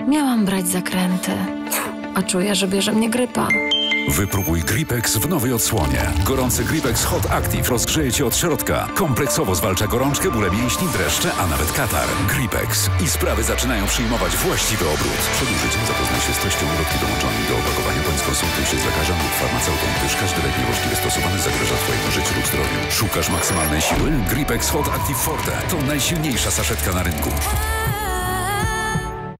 Miałam brać zakręty, a czuję, że bierze mnie grypa. Wypróbuj Gripex w nowej odsłonie. Gorący Gripex Hot Active rozgrzeje Cię od środka. Kompleksowo zwalcza gorączkę, bóle mięśni, dreszcze, a nawet katar. Gripex. I sprawy zaczynają przyjmować właściwy obrót. Przed użyciem zapoznaj się z treścią ulotki dołączonej do opakowania, bądź skonsultuj się z lekarzem lub farmaceutą, gdyż każdy lek niewłaściwie stosowany zagraża Twojemu życiu lub zdrowiu. Szukasz maksymalnej siły? Gripex Hot Active Forte to najsilniejsza saszetka na rynku.